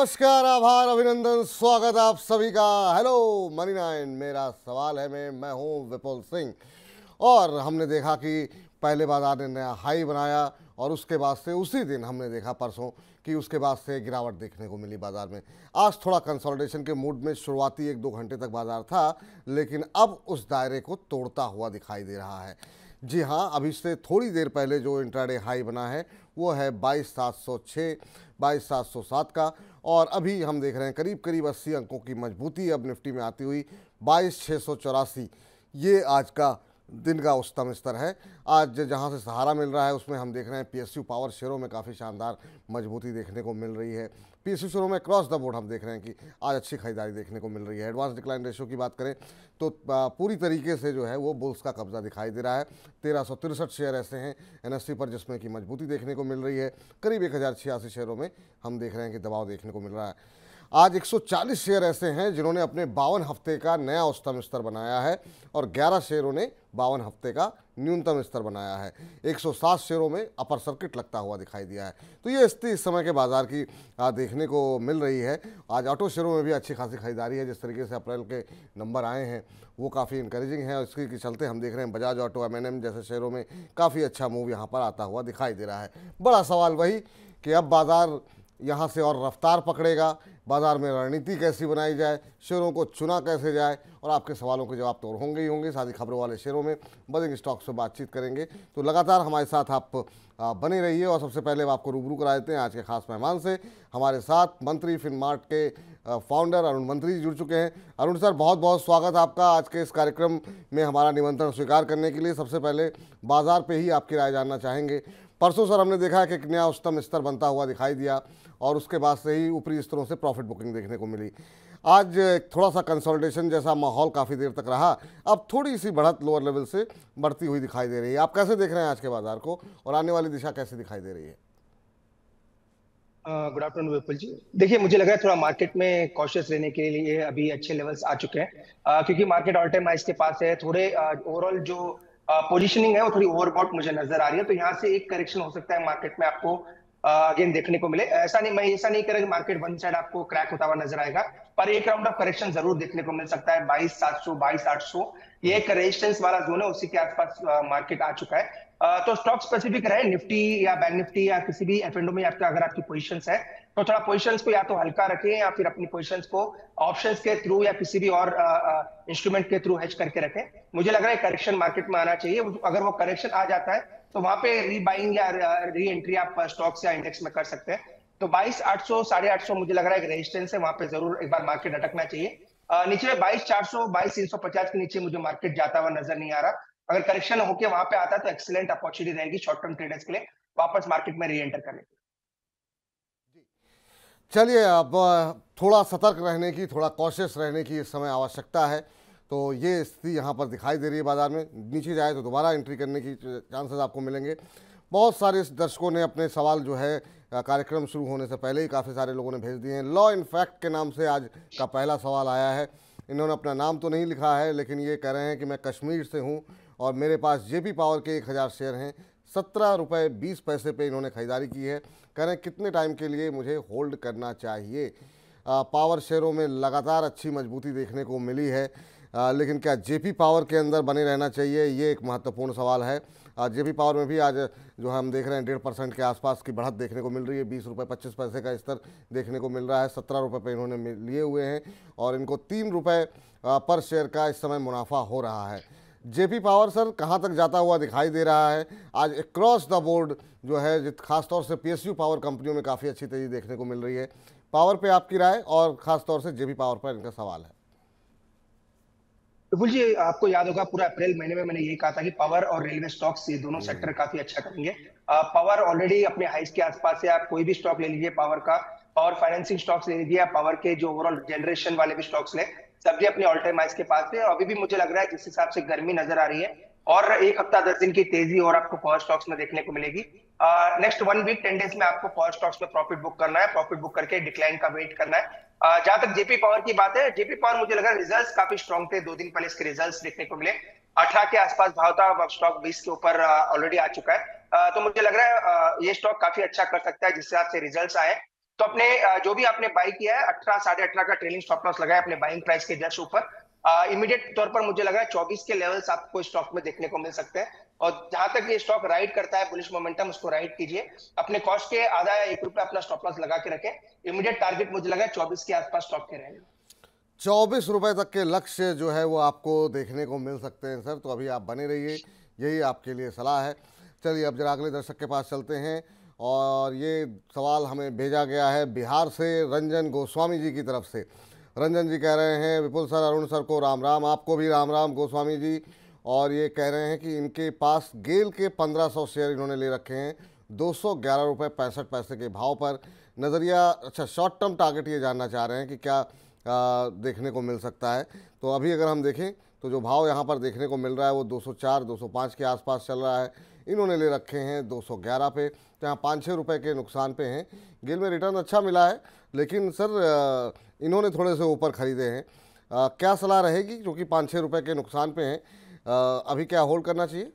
नमस्कार, आभार, अभिनंदन, स्वागत आप सभी का। हेलो मनी नाइन, मेरा सवाल है मैं हूं विपुल सिंह। और हमने देखा कि पहले बाजार ने नया हाई बनाया और उसके बाद से उसी दिन हमने देखा परसों कि उसके बाद से गिरावट देखने को मिली बाजार में। आज थोड़ा कंसोलिडेशन के मूड में शुरुआती 1-2 घंटे तक बाजार था, लेकिन अब उस दायरे को तोड़ता हुआ दिखाई दे रहा है। जी हाँ, अभी से थोड़ी देर पहले जो इंट्राडे हाई बना है वो है 22,706, 22,707 का। और अभी हम देख रहे हैं करीब करीब 80 अंकों की मजबूती अब निफ्टी में आती हुई 22,684, ये आज का दिन का उच्चतम स्तर है। आज जहां से सहारा मिल रहा है उसमें हम देख रहे हैं पीएसयू पावर शेयरों में काफ़ी शानदार मजबूती देखने को मिल रही है। पीएसयू शेयरों में क्रॉस द बोर्ड हम देख रहे हैं कि आज अच्छी खरीदारी देखने को मिल रही है। एडवांस डिक्लाइन रेशियो की बात करें तो पूरी तरीके से जो है वो बुल्स का कब्जा दिखाई दे रहा है। 1363 शेयर ऐसे हैं एनएससी पर जिसमें कि मजबूती देखने को मिल रही है। करीब 1086 शेयरों में हम देख रहे हैं कि दबाव देखने को मिल रहा है। आज 140 शेयर ऐसे हैं जिन्होंने अपने 52 हफ्ते का नया उच्चतम स्तर बनाया है और 11 शेयरों ने 52 हफ्ते का न्यूनतम स्तर बनाया है। 107 शेयरों में अपर सर्किट लगता हुआ दिखाई दिया है। तो ये स्थिति इस समय के बाजार की देखने को मिल रही है। आज ऑटो शेयरों में भी अच्छी खासी खरीदारी है। जिस तरीके से अप्रैल के नंबर आए हैं वो काफ़ी इंकरेजिंग है और इसके के चलते हम देख रहे हैं बजाज ऑटो, एमएनएम जैसे शेयरों में काफ़ी अच्छा मूव यहाँ पर आता हुआ दिखाई दे रहा है। बड़ा सवाल वही कि अब बाजार यहाँ से और रफ्तार पकड़ेगा, बाजार में रणनीति कैसी बनाई जाए, शेयरों को चुना कैसे जाए, और आपके सवालों के जवाब तो और होंगे ही होंगे। साथ ही खबरों वाले शेयरों में बजिंग स्टॉक से बातचीत करेंगे। तो लगातार हमारे साथ आप बने रहिए। और सबसे पहले आपको रूबरू करा देते हैं आज के खास मेहमान से। हमारे साथ मंत्री फिनमार्ट के फाउंडर अरुण मंत्री जी जुड़ चुके हैं। अरुण सर, बहुत बहुत स्वागत आपका आज के इस कार्यक्रम में हमारा निमंत्रण स्वीकार करने के लिए। सबसे पहले बाजार पे ही आपकी राय जानना चाहेंगे। परसों सर हमने देखा कि एक नया उच्चतम स्तर बनता हुआ दिखाई दिया और उसके बाद से ही ऊपरी स्तरों से प्रॉफिट बुकिंग देखने को मिली। आज थोड़ा सा कंसोलिडेशन जैसा माहौल काफ़ी देर तक रहा, अब थोड़ी सी बढ़त लोअर लेवल से बढ़ती हुई दिखाई दे रही है। आप कैसे देख रहे हैं आज के बाजार को और आने वाली दिशा कैसे दिखाई दे रही है? Good afternoon Vipul ji. देखिए, मुझे लग रहा है थोड़ा मार्केट में कॉशियस रहने के लिए अभी अच्छे लेवल्स आ चुके हैं, क्योंकि मार्केट ऑल टाइम हाइस के पास है। थोड़े ओवरऑल जो पोजीशनिंग है वो थोड़ी ओवरबॉट मुझे नजर आ रही है। तो यहाँ से एक करेक्शन हो सकता है मार्केट में आपको अगेन देखने को मिले। मैं ऐसा नहीं कह रहा कि मार्केट वन साइड आपको क्रैक होता हुआ नजर आएगा, पर एक राउंड ऑफ करेक्शन जरूर देखने को मिल सकता है। 22,700, 22,800 ये एक रेजिस्टेंस वाला जोन है, उसी के आसपास मार्केट आ चुका है। तो स्टॉक स्पेसिफिक रहे, निफ्टी या बैंक निफ्टी या किसी भी एफ एंडो में आपका अगर आपकी पोजीशंस है तो थोड़ा पोजीशंस को या तो हल्का रखें या फिर अपनी पोजीशंस को ऑप्शंस के थ्रू या किसी भी और इंस्ट्रूमेंट के थ्रू हेज करके रखें। मुझे लग रहा है करेक्शन मार्केट में आना चाहिए। अगर वो करेक्शन आ जाता है तो वहां पे रीबाइंग या री एंट्री आप स्टॉक्स या इंडेक्स में कर सकते हैं। तो 22,800, 850 मुझे लग रहा है रेजिस्टेंस है, वहां पे जरूर एक बार मार्केट अटकना चाहिए। नीचे में 22,400, 22,350 के नीचे मुझे मार्केट जाता हुआ नजर नहीं आ रहा। अगर करेक्शन होके वहां पे आता है तो एक्सीलेंट अपॉर्चुनिटी रहेगी शॉर्ट टर्म ट्रेडर्स के लिए वापस मार्केट में री एंटर करने की। चलिए, अब थोड़ा सतर्क रहने की, थोड़ा कॉशियस रहने की इस समय आवश्यकता है। तो ये स्थिति यहाँ पर दिखाई दे रही है बाजार में। नीचे जाए तो दोबारा एंट्री करने की चांसेस आपको मिलेंगे। बहुत सारे दर्शकों ने अपने सवाल जो है कार्यक्रम शुरू होने से पहले ही काफ़ी सारे लोगों ने भेज दिए हैं। लॉ इन फैक्ट के नाम से आज का पहला सवाल आया है। इन्होंने अपना नाम तो नहीं लिखा है, लेकिन ये कह रहे हैं कि मैं कश्मीर से हूँ और मेरे पास जेपी पावर के 1000 शेयर हैं। 17 रुपये 20 पैसे पे इन्होंने खरीदारी की है। कह रहे हैं कितने टाइम के लिए मुझे होल्ड करना चाहिए। पावर शेयरों में लगातार अच्छी मजबूती देखने को मिली है, लेकिन क्या जेपी पावर के अंदर बने रहना चाहिए, ये एक महत्वपूर्ण सवाल है। जेपी पावर में भी आज जो हम देख रहे हैं 1.5% के आसपास की बढ़त देखने को मिल रही है। 20 रुपये 25 पैसे का स्तर देखने को मिल रहा है। 17 रुपये पे इन्होंने लिए हुए हैं और इनको 3 रुपये पर शेयर का इस समय मुनाफा हो रहा है। जेपी पावर सर कहाँ तक जाता हुआ दिखाई दे रहा है? आज क्रॉस द बोर्ड जो है खासतौर से पीएसयू पावर कंपनियों में काफ़ी अच्छी तेजी देखने को मिल रही है। पावर पे आपकी राय और खासतौर से जेपी पावर पर इनका सवाल है। विपुल जी, आपको याद होगा पूरा अप्रैल महीने में मैंने यही कहा था कि पावर और रेलवे स्टॉक्स ये दोनों सेक्टर काफी अच्छा करेंगे। पावर ऑलरेडी अपने हाइस के आसपास है। आप कोई भी स्टॉक ले लीजिए पावर का, पावर फाइनेंसिंग स्टॉक्स ले लीजिए, पावर के जो ओवरऑल जनरेशन वाले भी स्टॉक्स ले, सभी अपने ऑल टाइम हाइस के पास है। अभी भी मुझे लग रहा है जिस हिसाब से गर्मी नजर आ रही है और एक हफ्ता 10 दिन की तेजी और आपको पावर स्टॉक्स में देखने को मिलेगी। नेक्स्ट 1 वीक 10 डेज में आपको पावर स्टॉक्स में प्रॉफिट बुक करना है, प्रॉफिट बुक करके डिक्लाइन का वेट करना है। जहां तक जेपी पावर की बात है, जेपी पावर मुझे लगा रिजल्ट्स काफी स्ट्रॉन्ग थे। 2 दिन पहले इसके रिजल्ट्स देखने को मिले। 18 के आसपास भाव था, अब स्टॉक 20 के ऊपर ऑलरेडी आ चुका है। तो मुझे लग रहा है ये स्टॉक काफी अच्छा कर सकता है जिस हिसाब से रिजल्ट्स आए। तो अपने जो भी आपने बाई किया है 18 18.5 का ट्रेलिंग स्टॉप लॉस लगाया अपने बाइंग प्राइस के जस्ट ऊपर। इमीडिएट तौर पर मुझे लगा 24 के लेवल्स आपको स्टॉक में देखने को मिल सकते हैं। और जहां तक ये स्टॉक राइड करता है बुलिश मोमेंटम, उसको राइड कीजिए। अपने कॉस्ट के आधा या 1 रुपया अपना स्टॉप लॉस लगा के रखें। इमीडिएट टारगेट मुझे लगा 24 के आसपास स्टॉक के रहेंगे। 24 रुपए तक के लक्ष्य जो है वो आपको देखने को मिल सकते हैं सर, तो अभी आप बने रहिए, यही आपके लिए सलाह है। चलिए अब जरा अगले दर्शक के पास चलते हैं, और ये सवाल हमें भेजा गया है बिहार से रंजन गोस्वामी जी की तरफ से। रंजन जी कह रहे हैं, विपुल सर, अरुण सर को राम राम। आपको भी राम राम गोस्वामी जी। और ये कह रहे हैं कि इनके पास गेल के 1500 शेयर इन्होंने ले रखे हैं 211 रुपये 65 पैसे के भाव पर। नज़रिया, अच्छा, शॉर्ट टर्म टारगेट ये जानना चाह रहे हैं कि क्या देखने को मिल सकता है। तो अभी अगर हम देखें तो जो भाव यहाँ पर देखने को मिल रहा है वो 204 205 के आसपास चल रहा है। इन्होंने ले रखे हैं 211 पे, तो यहाँ 5-6 रुपये के नुकसान पे हैं। गेल में रिटर्न अच्छा मिला है, लेकिन सर इन्होंने थोड़े से ऊपर खरीदे हैं। क्या सलाह रहेगी, क्योंकि 5-6 रुपये के नुकसान पे हैं, अभी क्या होल्ड करना चाहिए?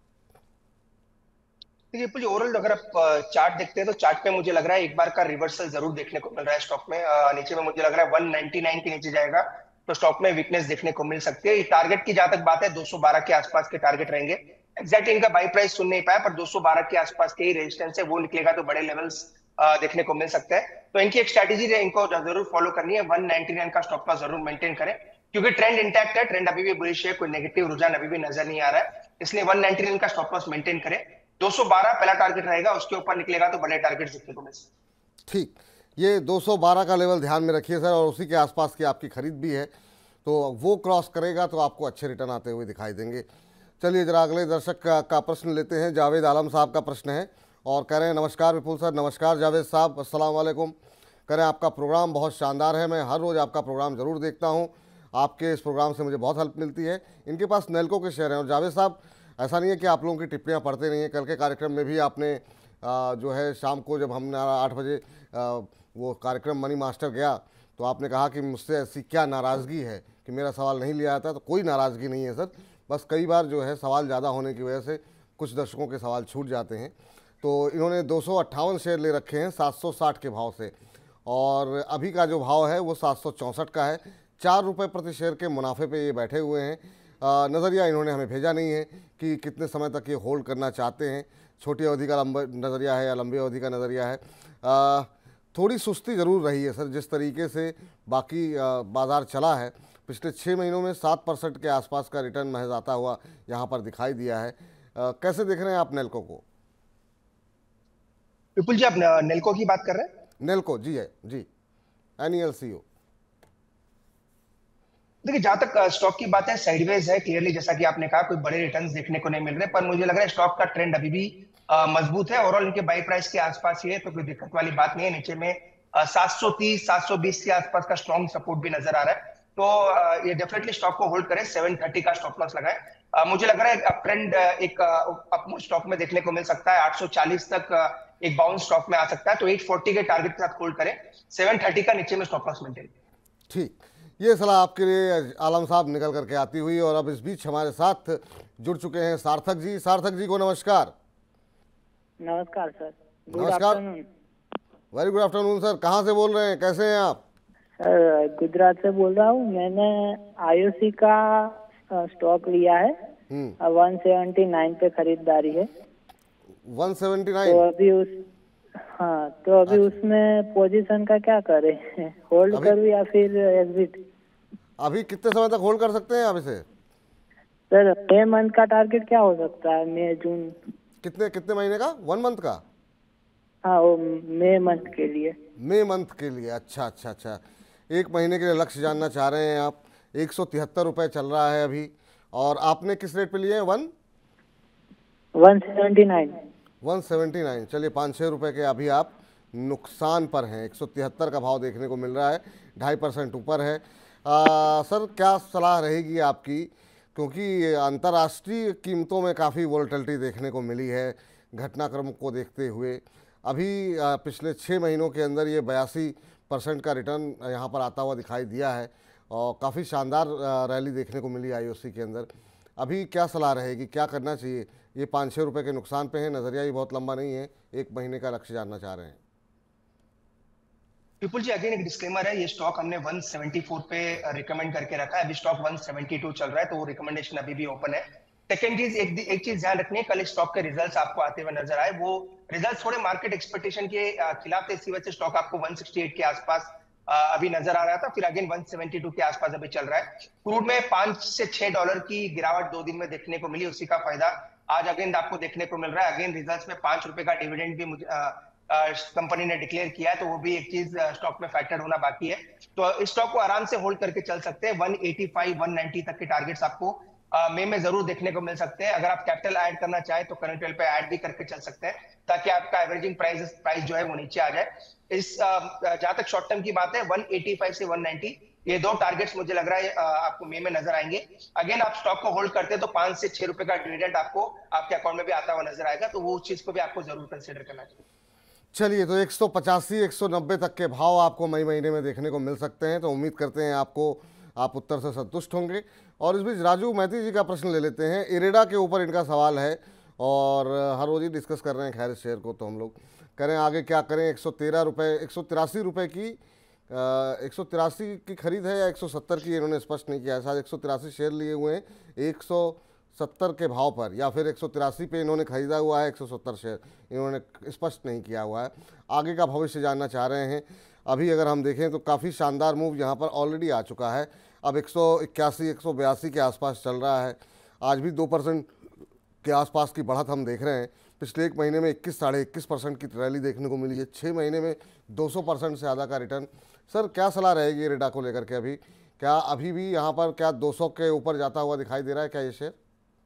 देखिए पुल, ओवरऑल अगर आप चार्ट देखते हैं तो चार्ट पे मुझे लग रहा है एक बार का रिवर्सल जरूर देखने को मिल रहा है स्टॉक में। नीचे में मुझे लग रहा है 199 के नीचे जाएगा तो स्टॉक में वीकनेस देखने को मिल सकती है। टारगेट की जहां तक बात है 212 के आसपास के टारगेट रहेंगे। एग्जैक्ट इनका बाई प्राइस सुन नहीं पाया, पर 212 के आसपास के ही रेजिस्टेंस है, वो निकलेगा तो बड़े लेवल्स देखने को मिल सकता है। तो इनकी एक स्ट्रैटेजी है, इनको जरूर फॉलो करनी है। 199 का स्टॉप लॉस जरूर मेंटेन करें, क्योंकि ट्रेंड इंटैक्ट है, ट्रेंड अभी भी बुलिश है, कोई नेगेटिव रुझान अभी भी नजर नहीं आ रहा है। इसलिए 199 का स्टॉप लॉस मेंटेन करें। 212 पहला टारगेट रहेगा, उसके ऊपर निकलेगा तो बड़े टारगेट देखने को मिल सकते हैं। ठीक, ये 212 का लेवल ध्यान में रखिए सर, और उसी के आसपास की आपकी खरीद भी है, तो वो क्रॉस करेगा तो आपको अच्छे रिटर्न आते हुए दिखाई देंगे। चलिए जरा अगले दर्शक का प्रश्न लेते हैं। जावेद आलम साहब का प्रश्न है, और कह रहे हैं, नमस्कार विपुल सर। नमस्कार जावेद साहब, अस्सलाम वालेकुम। कह रहे हैं आपका प्रोग्राम बहुत शानदार है, मैं हर रोज़ आपका प्रोग्राम ज़रूर देखता हूँ, आपके इस प्रोग्राम से मुझे बहुत हेल्प मिलती है। इनके पास नेल्को के शेयर हैं। और जावेद साहब, ऐसा नहीं है कि आप लोगों की टिप्पणियाँ पढ़ते नहीं हैं, कल के कार्यक्रम में भी आपने जो है शाम को जब हम 8 बजे वो कार्यक्रम मनी मास्टर गया, तो आपने कहा कि मुझसे ऐसी क्या नाराज़गी है कि मेरा सवाल नहीं लिया जाता। तो कोई नाराज़गी नहीं है सर, बस कई बार जो है सवाल ज़्यादा होने की वजह से कुछ दर्शकों के सवाल छूट जाते हैं। तो इन्होंने 258 शेयर ले रखे हैं 760 के भाव से, और अभी का जो भाव है वो 764 का है। 4 रुपये प्रति शेयर के मुनाफे पे ये बैठे हुए हैं। नज़रिया इन्होंने हमें भेजा नहीं है कि कितने समय तक ये होल्ड करना चाहते हैं, छोटी अवधि का लंबा नज़रिया है या लंबी अवधि का नज़रिया है। थोड़ी सुस्ती ज़रूर रही है सर, जिस तरीके से बाकी बाज़ार चला है पिछले 6 महीनों में 7% के आसपास का रिटर्न महज आता हुआ यहाँ पर दिखाई दिया है। कैसे देख रहे हैं आप नेल्को को? विपुल जी, आप नेल्को की बात कर रहे हैं? नेल्को जी है जी, NELCO। देखिए, जहां तक स्टॉक की बात है, साइडवेज है क्लियरली, जैसा कि आपने कहा, कोई बड़े रिटर्न्स देखने को नहीं मिल रहे, पर मुझे लग रहा है स्टॉक का ट्रेंड अभी भी मजबूत है। ओवरऑल इनके बाई प्राइस के आसपास ही है, तो कोई दिक्कत वाली बात नहीं है। नीचे में 730 720 के आसपास का स्ट्रॉन्ग सपोर्ट भी नजर आ रहा है, तो ये डेफिनेटली स्टॉक को होल्ड करें। 730 का स्टॉप लॉस लगाए। मुझे लग रहा है अप ट्रेंड एक अपमूव स्टॉक में देखने को मिल सकता है। 840 तक एक बाउंस स्टॉक में आ सकता है, तो 840 के टारगेट के साथ होल्ड करें। 730 का नीचे में स्टॉप लॉस मेंटेन। ठीक, ये सलाह आपके लिए आलम साहब निकल करके आती हुई। और अब इस बीच हमारे साथ जुड़ चुके हैं सार्थक जी। सार्थक जी को नमस्कार। नमस्कार सर। गुड नमस्कार। Afternoon. Very good afternoon sir, कहाँ से बोल रहे हैं, कैसे हैं आप? सर गुजरात से बोल रहा हूँ। मैंने IOC का स्टॉक लिया है, 179 पे खरीदारी है। 179? तो अभी हाँ, तो अभी उसमें पोजीशन का क्या करें, होल्ड करूँ या फिर एग्जिट? अभी कितने समय तक होल्ड कर सकते हैं आप इसे? सर मई मंथ का टारगेट क्या हो सकता है? मई जून कितने कितने महीने का? 1 मंथ का? हाँ, वो मई मंथ के लिए। मई मंथ के लिए, अच्छा अच्छा अच्छा। 1 महीने के लिए लक्ष्य जानना चाह रहे हैं आप। 173 रुपये चल रहा है अभी, और आपने किस रेट पे लिए हैं? 179। 179। चलिए 5-6 रुपये के अभी आप नुकसान पर हैं। 173 का भाव देखने को मिल रहा है, 2.5% ऊपर है। सर क्या सलाह रहेगी आपकी, क्योंकि अंतर्राष्ट्रीय कीमतों में काफ़ी वोलेटिलिटी देखने को मिली है घटनाक्रम को देखते हुए। अभी पिछले 6 महीनों के अंदर ये 82% का रिटर्न यहाँ पर आता हुआ दिखाई दिया है, और काफ़ी शानदार रैली देखने को मिली IOC के अंदर। अभी क्या सलाह रहेगी, क्या करना चाहिए? ये 5-6 रुपये के नुकसान पे है, नज़रिया ही बहुत लंबा नहीं है, 1 महीने का लक्ष्य जानना चाह रहे हैं। विपुल जी अगेन एक डिस्क्लेमर है, ये स्टॉक हमने 174 पे रिकमेंड करके रखा है, अभी स्टॉक 172 चल रहा है, तो वो रिकमेंडेशन अभी भी ओपन है। सेकेंड चीज, एक चीज ध्यान रखनी है, कल स्टॉक के रिजल्ट्स आपको आते हुए नजर आए, वो रिजल्ट्स थोड़े मार्केट एक्सपेक्टेशन के खिलाफ थे, इसी वजह से स्टॉक आपको 168 के आसपास अभी नजर आ रहा था, फिर अगेन 172 के आसपास अभी चल रहा है। क्रूड में $5 से $6 की गिरावट 2 दिन में देखने को मिली, उसी का फायदा आज अगेन आपको देखने को मिल रहा है। अगेन रिजल्ट्स में ₹5 का डिविडेंड भी कंपनी ने डिक्लेयर किया है, तो वो भी एक चीज स्टॉक में फैक्टर होना बाकी है। तो इस स्टॉक को आराम से होल्ड करके चल सकते हैं। 185 190 तक के टारगेट्स आपको मई में जरूर देखने को मिल सकते हैं। अगर आप कैपिटल ऐड करना चाहे तो करंट लेवल पे ऐड भी करके चल सकते हैं, ताकि आपका एवरेजिंग प्राइस जो है वो नीचे आ जाए। इस जहां तक शॉर्ट टर्म की बात है, 185 से 190 ये दो टारगेट्स मुझे लग रहा है आपको मई में नजर आएंगे। अगेन आप स्टॉक को होल्ड करते हैं तो ₹5 से ₹6 का डिविडेंड आपको आपके अकाउंट में भी आता हुआ नजर आएगा, तो वो चीज को भी आपको जरूर कंसिडर करना चाहिए। चलिए, तो 185 190 तक के भाव आपको मई महीने में देखने को मिल सकते हैं, तो उम्मीद करते हैं आप उत्तर से संतुष्ट होंगे। और इस बीच राजू मैती जी का प्रश्न ले लेते हैं। इरेडा के ऊपर इनका सवाल है और हर रोज ही डिस्कस कर रहे हैं खैर इस शेयर को, तो हम लोग करें आगे क्या करें। 113 रुपये 183 रुपये की 183 की खरीद है या 170 की, इन्होंने स्पष्ट नहीं किया है। शायद 183 शेयर लिए हुए हैं 170 के भाव पर, या फिर 183 पे इन्होंने खरीदा हुआ है 170 शेयर, इन्होंने स्पष्ट नहीं किया हुआ है। आगे का भविष्य जानना चाह रहे हैं। अभी अगर हम देखें तो काफ़ी शानदार मूव यहाँ पर ऑलरेडी आ चुका है, अब 181 182 के आसपास चल रहा है। आज भी 2% के आसपास की बढ़त हम देख रहे हैं। पिछले एक महीने में 21 साढ़े 21% की रैली देखने को मिली है, 6 महीने में 200% से ज़्यादा का रिटर्न। सर क्या सलाह रहेगी रेडा को लेकर के? अभी क्या अभी भी यहाँ पर क्या 200 के ऊपर जाता हुआ दिखाई दे रहा है क्या ये शेयर?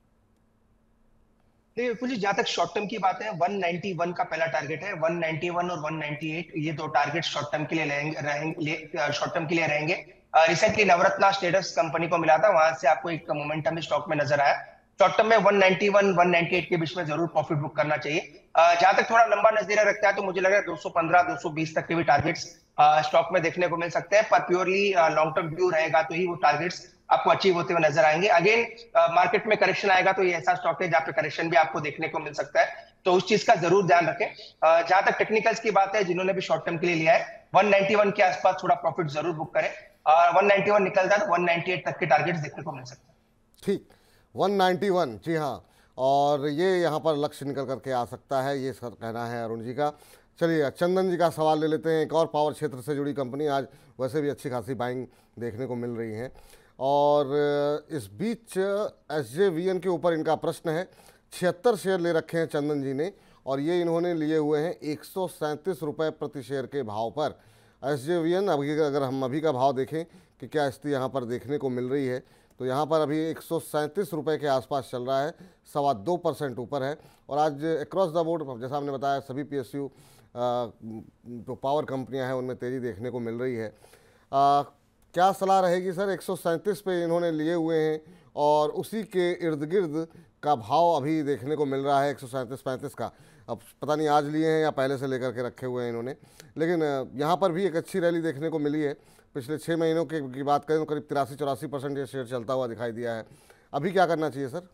देखिए जहां तक शॉर्ट टर्म की बात है, 191 का पहला टारगेट है, 191 और 198 ये दो टारगेट शॉर्ट टर्म के लिए शॉर्ट टर्म के लिए रहेंगे। रिसेंटली नवरत्ना स्टेटस कंपनी को मिला था, वहां से आपको एक मोमेंटम स्टॉक में नजर आया। शॉर्ट टर्म में 191 198 के बीच में जरूर प्रॉफिट बुक करना चाहिए। जहां तक थोड़ा लंबा नजरिया रखता है तो मुझे लग रहा है 215 220 तक के भी टारगेट्स स्टॉक में देखने को मिल सकते हैं, पर प्योरली लॉन्ग टर्म व्यू रहेगा तो ही वो टारगेट्स आपको अचीव होते हुए नजर आएंगे। अगेन मार्केट में करेक्शन आएगा तो ये ऐसा स्टॉक है जहाँ पे करेक्शन भी आपको देखने को मिल सकता है, तो उस चीज का जरूर ध्यान रखें। जहां तक टेक्निकल्स की बात है, जिन्होंने भी शॉर्ट टर्म के लिए लिया है 191 के आसपास थोड़ा प्रॉफिट जरूर बुक करें, 191 निकलता है तो 198 तक के टारगेट्स देखने को मिल सकते हैं। ठीक, 191, जी हाँ, और ये यहाँ पर लक्ष्य निकल करके आ सकता है, ये सर कहना है अरुण जी का। चलिए चंदन जी का सवाल ले लेते हैं। एक और पावर क्षेत्र से जुड़ी कंपनी, आज वैसे भी अच्छी खासी बाइंग देखने को मिल रही है। और इस बीच SJVN के ऊपर इनका प्रश्न है। 76 शेयर ले रखे हैं चंदन जी ने, और ये इन्होंने लिए हुए हैं 137 रुपये प्रति शेयर के भाव पर। SJVN अभी अगर हम अभी का भाव देखें कि क्या स्थिति यहाँ पर देखने को मिल रही है, तो यहाँ पर अभी 137 रुपये के आसपास चल रहा है, 2.25% ऊपर है। और आज अक्रॉस द बोर्ड जैसा हमने बताया सभी PSU जो पावर कंपनियां हैं उनमें तेज़ी देखने को मिल रही है। क्या सलाह रहेगी सर? 137 पे इन्होंने लिए हुए हैं और उसी के इर्द गिर्द का भाव अभी देखने को मिल रहा है 137-35 का। अब पता नहीं आज लिए हैं या पहले से लेकर के रखे हुए हैं इन्होंने, लेकिन यहाँ पर भी एक अच्छी रैली देखने को मिली है। पिछले 6 महीनों की बात करें तो करीब 83-84% ये शेयर चलता हुआ दिखाई दिया है। अभी क्या करना चाहिए सर?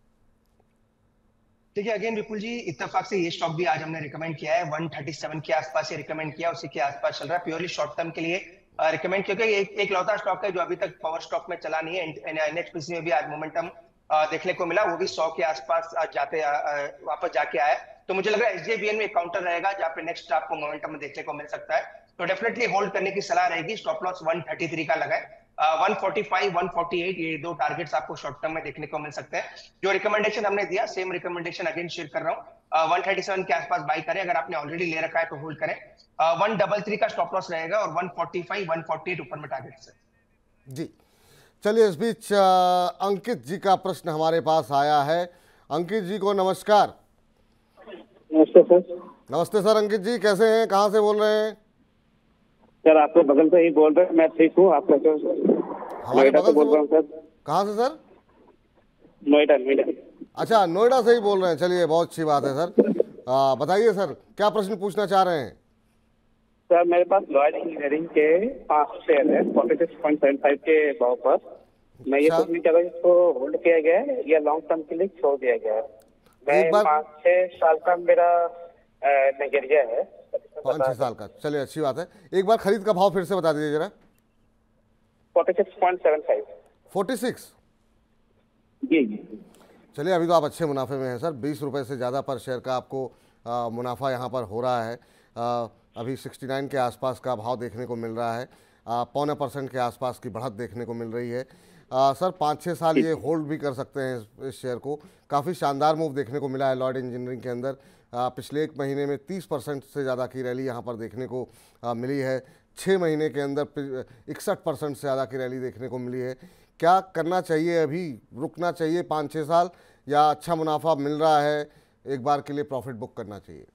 देखिए अगेन विपुल जी, इत्तेफाक से ये स्टॉक भी आज हमने रिकमेंड किया है, 137 के आसपास ये रिकमेंड किया, उसी के आसपास चल रहा है, प्योरली शॉर्ट टर्म के लिए रिकमेंड, क्योंकि एक लौता स्टॉक है जो अभी तक पावर स्टॉक में चला नहीं है। NHPC में भी आज मोमेंटम देखने को मिला, वो भी 100 के आसपास वापस जाके आया, तो मुझे लग रहा है SJVN में एक काउंटर रहेगा जहाँ पे नेक्स्ट आपको मोमेंटम देखने को मिल सकता है, तो डेफिनेटली होल्ड करने की सलाह रहेगी। स्टॉप लॉस 133 का लगाए, 145 148 ये दो टारगेट्स आपको शॉर्ट टर्म में देखने को मिल सकते हैं। जो रिकमेंडेशन हमने दिया सेम रिकमेंडेशन अगेन शेयर कर रहा हूँ, 137 के आसपास बाई करें, अगर आपने ऑलरेडी ले रखा है तो होल्ड करें। 133 का स्टॉप लॉस रहेगा और 145 148 ऊपर में टारगेट्स है जी। चलिए इस बीच अंकित जी का प्रश्न हमारे पास आया है। अंकित जी को नमस्कार। नमस्ते सर। नमस्ते सर। अंकित जी कैसे हैं, कहाँ से बोल रहे हैं? सर आपके बगल से ही बोल रहे हैं, मैं ठीक हूँ। आप कैसे हो? हमारे बगल से बोल रहा हूँ सर। कहाँ से सर? नोएडा। अच्छा, नोएडा से ही बोल रहे हैं। चलिए बहुत अच्छी बात है सर। बताइए सर, क्या प्रश्न पूछना चाह रहे हैं? सर मेरे पास लॉयड इंजीनियरिंग के 5 शेयर है 46.75 के भाव पर। मैं ये पूछना चाह रहा हूँ, इसको होल्ड किया गया है या लॉन्ग टर्म के लिए छोड़ दिया गया है? मैं 5-6 साल का मेरा नजरिया है, 5-6 साल का, चलिए अच्छी बात है। एक बार खरीद का भाव फिर से बता दीजिए जरा। 46.75। 46? जी। चलिए अभी तो आप अच्छे मुनाफे में हैं सर। 20 रुपये से ज़्यादा पर शेयर का आपको मुनाफा यहाँ पर हो रहा है। अभी 69 के आसपास का भाव देखने को मिल रहा है। 0.25% के आसपास की बढ़त देखने को मिल रही है। सर 5-6 साल ये होल्ड भी कर सकते हैं इस शेयर को। काफ़ी शानदार मूव देखने को मिला है लॉयड इंजीनियरिंग के अंदर। पिछले एक महीने में 30% से ज़्यादा की रैली यहाँ पर देखने को मिली है। 6 महीने के अंदर 61% से ज़्यादा की रैली देखने को मिली है। क्या करना चाहिए अभी? रुकना चाहिए 5-6 साल, या अच्छा मुनाफा मिल रहा है एक बार के लिए प्रॉफिट बुक करना चाहिए?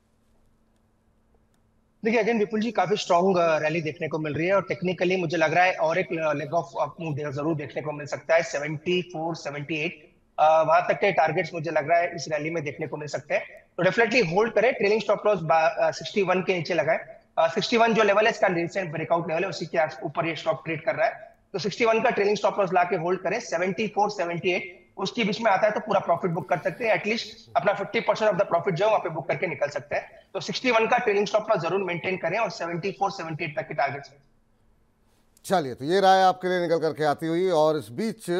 देखिए अगेन विपुल जी, काफी स्ट्रॉन्ग रैली देखने को मिल रही है और टेक्निकली मुझे लग रहा है और एक लेग ऑफ मूव जरूर देखने को मिल सकता है। 74, 78 वहां तक के टारगेट्स मुझे लग रहा है इस रैली में देखने को मिल सकते हैं। तो डेफिनेटली होल्ड करें। ट्रेलिंग स्टॉप लॉस 61 के नीचे लगाए। 61 जो लेवल है इसका रिसेंट ब्रेकआउट लेवल है, उसी के ऊपर ये स्टॉक ट्रेड कर रहा है। तो 61 का ट्रेलिंग स्टॉप लॉस लाके होल्ड करें। 74, 78 उसके बीच में आता है तो पूरा प्रॉफिट बुक कर सकते हैं। एटलीस्ट अपना 50% ऑफ द प्रॉफिट जो है वहां पे बुक करके निकल सकते हैं। तो 61 का ट्रेलिंग स्टॉप लॉस जरूर मेंटेन करें और 74, 78 तक के टारगेट्स। चलिए, तो ये राय आपके लिए निकल करके आती हुई। और इस बीच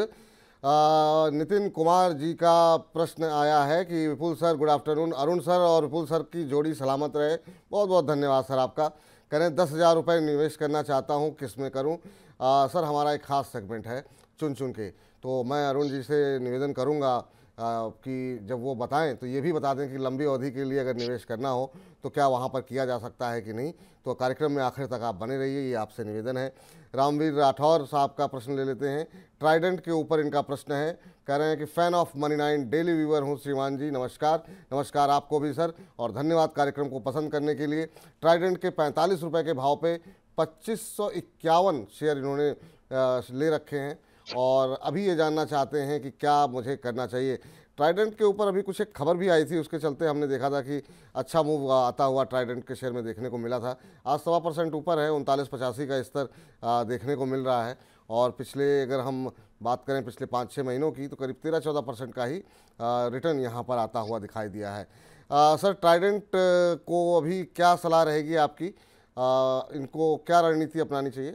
नितिन कुमार जी का प्रश्न आया है कि Vipul sir good afternoon. Arun sir और विपुल सर की जोड़ी सलामत रहे। बहुत बहुत धन्यवाद सर आपका। कह रहे हैं 10,000 रुपये निवेश करना चाहता हूँ, किस में करूँ? सर हमारा एक खास सेगमेंट है चुन चुन के, तो मैं अरुण जी से निवेदन करूँगा कि जब वो बताएं तो ये भी बता दें कि लंबी अवधि के लिए अगर निवेश करना हो तो क्या वहाँ पर किया जा सकता है कि नहीं। तो कार्यक्रम में आखिर तक आप बने रहिए, ये आपसे निवेदन है। रामवीर राठौर साहब का प्रश्न ले लेते हैं। ट्राइडेंट के ऊपर इनका प्रश्न है। कह रहे हैं कि fan of money 9 daily viewer हूँ श्रीमान जी, नमस्कार। नमस्कार आपको भी सर, और धन्यवाद कार्यक्रम को पसंद करने के लिए। ट्राइडेंट के 45 रुपये के भाव पे 2551 शेयर इन्होंने ले रखे हैं और अभी ये जानना चाहते हैं कि क्या मुझे करना चाहिए। ट्राइडेंट के ऊपर अभी कुछ एक खबर भी आई थी, उसके चलते हमने देखा था कि अच्छा मूव आता हुआ ट्राइडेंट के शेयर में देखने को मिला था। आज 1.25% ऊपर है, 39.85 का स्तर देखने को मिल रहा है। और पिछले अगर हम बात करें पिछले 5-6 महीनों की, तो करीब 13-14% का ही रिटर्न यहाँ पर आता हुआ दिखाई दिया है। सर ट्राइडेंट को अभी क्या सलाह रहेगी आपकी? इनको क्या रणनीति अपनानी चाहिए?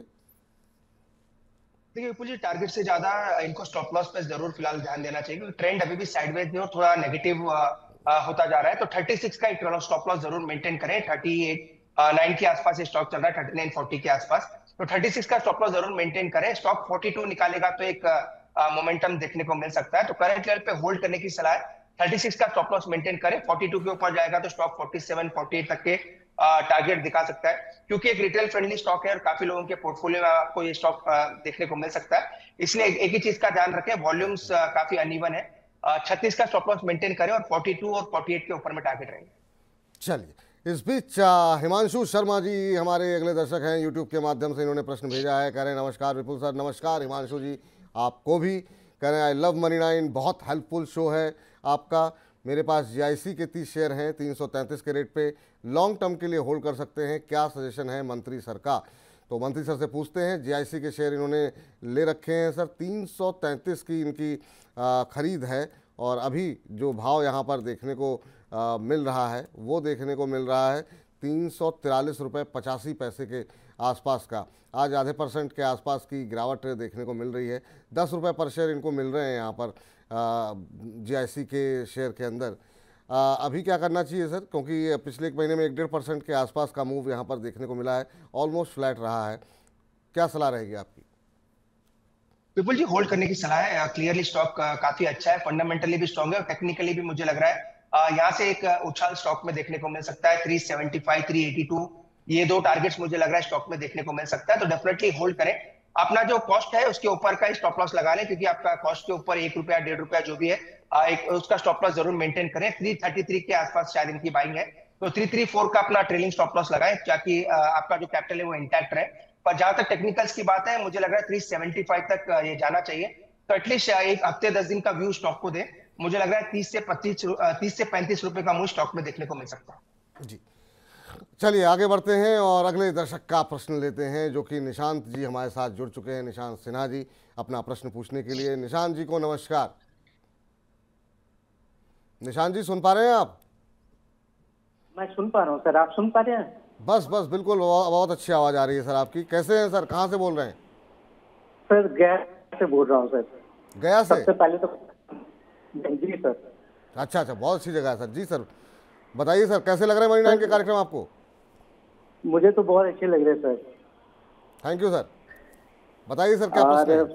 देखिए विपुल जी, टारगेट से ज्यादा इनको स्टॉप लॉस पे जरूर फिलहाल ध्यान देना चाहिए, क्योंकि ट्रेंड अभी भी साइडवेज में और थोड़ा नेगेटिव होता जा रहा है। तो 36 का एक स्टॉप लॉस जरूर मेंटेन करें। 38.9 के आसपास ये स्टॉक चल रहा है, 39.40 के आसपास। तो 36 का स्टॉप लॉस जरूर मेंटेन करें। स्टॉक 42 निकालेगा तो एक मोमेंटम देखने को मिल सकता है। तो करंट लेवल पे होल्ड करने की सलाह है। 36 का स्टॉप लॉस मेंटेन करें। 42 के ऊपर जाएगा तो स्टॉक 47, 48 तक के टारगेट दिखा सकता है, क्योंकि एक रिटेल फ्रेंडली स्टॉक है और काफी लोगों के पोर्टफोलियो में आपको ये स्टॉक देखने को मिल सकता है। इसलिए एक ही चीज का ध्यान रखें, वॉल्यूम्स काफी अनइवन है। 36 का स्टॉप लॉस मेंटेन करें और 42 और 48 के ऊपर में टारगेट रहेंगे। चलिए, इस बीच हिमांशु शर्मा जी हमारे अगले दर्शक हैं, यूट्यूब के माध्यम से इन्होंने प्रश्न भेजा है। कह रहे हैं नमस्कार विपुल सर। नमस्कार हिमांशु जी, आपको भी। कह रहे हैं आई लव मनी 9, बहुत हेल्पफुल शो है आपका। मेरे पास GIC के 30 शेयर हैं 333 के रेट पे, लॉन्ग टर्म के लिए होल्ड कर सकते हैं, क्या सजेशन है मंत्री सर का? तो मंत्री सर से पूछते हैं। GIC के शेयर इन्होंने ले रखे हैं सर, 333 की इनकी खरीद है और अभी जो भाव यहाँ पर देखने को मिल रहा है वो देखने को मिल रहा है 343 रुपये 85 पैसे के आसपास का। आज आधे % के आसपास की गिरावट देखने को मिल रही है। 10 रुपये पर शेयर इनको मिल रहे हैं यहाँ पर GIC के शेयर के अंदर। अभी क्या करना चाहिए सर, क्योंकि पिछले एक महीने में 1-1.5% के आसपास का मूव यहाँ पर देखने को मिला है, ऑलमोस्ट फ्लैट रहा है। क्या सलाह रहेगी आपकी? विपुल जी, होल्ड करने की सलाह है। क्लियरली स्टॉक काफी अच्छा है, फंडामेंटली भी स्ट्रॉन्ग है और टेक्निकली भी मुझे लग रहा है यहाँ से एक उछाल स्टॉक में देखने को मिल सकता है। 375, 382 ये दो टारगेट्स मुझे लग रहा है स्टॉक में देखने को मिल सकता है। तो डेफिनेटली होल्ड करें। अपना जो कॉस्ट है उसके ऊपर का स्टॉप लॉस लगा लें, क्योंकि आपका कॉस्ट के ऊपर 1 रुपया 1.5 रुपया जो भी है एक उसका स्टॉप लॉस जरूर मेंटेन करें। 333 के आसपास शायद इनकी बाइंग है, तो 334 का अपना ट्रेलिंग स्टॉप लॉस लगाएं, ताकि आपका जो कैपिटल है वो इंटैक्ट रहे। पर जहां तक टेक्निकल्स की बात है, मुझे लग रहा है 375 तक ये जाना चाहिए। तो एटलीस्ट एक हफ्ते 10 दिन का व्यू स्टॉक को दे। मुझे लग रहा है 30 से 35 रुपए का मूव स्टॉक में देखने को मिल सकता है जी। चलिए आगे बढ़ते हैं और अगले दर्शक का प्रश्न लेते हैं, जो कि निशांत जी हमारे साथ जुड़ चुके हैं। निशांत सिन्हा जी अपना प्रश्न पूछने के लिए। निशांत जी को नमस्कार। निशांत जी सुन पा रहे हैं आप? मैं सुन पा रहा हूँ सर, आप सुन पा रहे हैं? बस बस बिल्कुल, बहुत अच्छी आवाज़ आ रही है सर आपकी। कैसे हैं सर, कहाँ से बोल रहे हैं? सर गया से बोल रहा हूँ सर। गया से? सबसे पहले तो जी सर। अच्छा अच्छा, बहुत अच्छी जगह है सर। जी सर, बताइए सर, कैसे लग रहे हैं मनी नाइन के कार्यक्रम आपको? मुझे तो बहुत अच्छे लग रहे हैं सर। Thank you sir. बताइए सर, क्या प्रश्न है?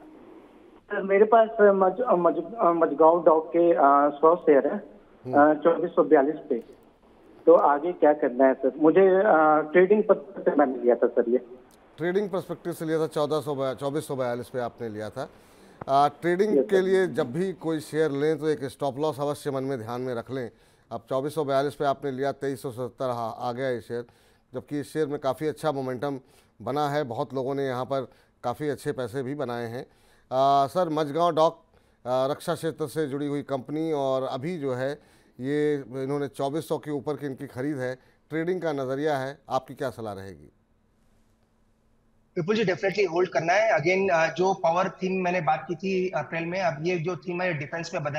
सर मेरे पास मजगांव डॉक के 100 शेयर है 2442 पे। तो आगे क्या करना है सर? मुझे ट्रेडिंग पर्पज से मैंने लिया था सर। ये ट्रेडिंग पर्सपेक्टिव से लिया था, 2442 पे आपने लिया था। ट्रेडिंग के लिए जब भी कोई शेयर लें तो एक स्टॉप लॉस अवश्य मन में ध्यान में रख लें। अब 2442 पे आपने लिया, 2370 आ गया ये शेयर, जबकि इस शेयर में काफ़ी अच्छा मोमेंटम बना है। बहुत लोगों ने यहाँ पर काफ़ी अच्छे पैसे भी बनाए हैं। सर मजगांव डॉक रक्षा क्षेत्र से जुड़ी हुई कंपनी, और अभी जो है ये इन्होंने 2400 के ऊपर की इनकी खरीद है। ट्रेडिंग का नज़रिया है, आपकी क्या सलाह रहेगी? विपुल जी, डेफिनेटली होल्ड करना है। अगेन जो पावर थीम मैंने बात की थी अप्रैल में, अब ये जो थीम है डिफेंस में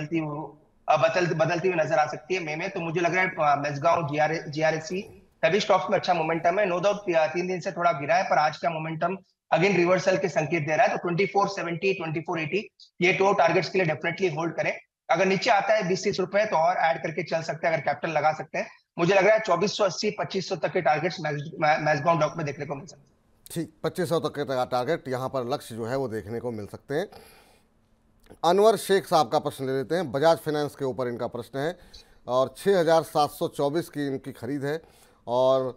बदलती हुई नजर आ सकती है मई में। तो मुझे लग रहा है मेसगांव, जीआरएससी सभी स्टॉक्स में अच्छा मोमेंटम है। नो डाउट 3 दिन से थोड़ा गिरा है, पर आज का मोमेंटम अगेन रिवर्सल के संकेत दे रहा है। तो 2470, 2480 ये दो टारगेट्स के लिए डेफिनेटली होल्ड करें। अगर नीचे आता है 20-30 रुपए तो और ऐड करके चल सकते हैं, अगर कैपिटल लगा सकते हैं। मुझे लग रहा है 2480, 2500 तक के टारगेट्स मेसगांव डॉक में देखने को मिल सकते हैं। ठीक, 2500 तक के टारगेट यहाँ पर लक्ष्य जो है वो देखने को मिल सकते हैं। अनवर शेख साहब का प्रश्न ले लेते हैं। बजाज फाइनेंस के ऊपर इनका प्रश्न है और 6724 की इनकी खरीद है, और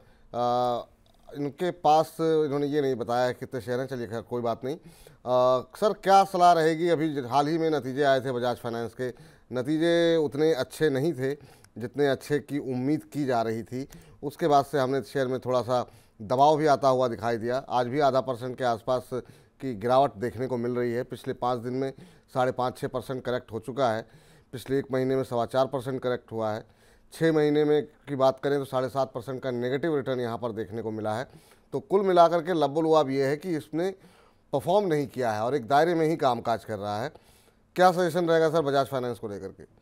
इनके पास इन्होंने ये नहीं बताया है कितने शेयर हैं। चलिए खैर कोई बात नहीं। सर क्या सलाह रहेगी? अभी हाल ही में नतीजे आए थे बजाज फाइनेंस के, नतीजे उतने अच्छे नहीं थे जितने अच्छे की उम्मीद की जा रही थी। उसके बाद से हमने शेयर में थोड़ा सा दबाव भी आता हुआ दिखाई दिया। आज भी आधा % के आसपास की गिरावट देखने को मिल रही है। पिछले 5 दिन में 5.5-6% करेक्ट हो चुका है। पिछले 1 महीने में 4.25% करेक्ट हुआ है। 6 महीने में की बात करें तो 7.5% का नेगेटिव रिटर्न यहाँ पर देखने को मिला है। तो कुल मिलाकर के लब्बुलुआब ये है कि इसने परफॉर्म नहीं किया है और एक दायरे में ही कामकाज कर रहा है। क्या सजेशन रहेगा सर बजाज फाइनेंस को लेकर के?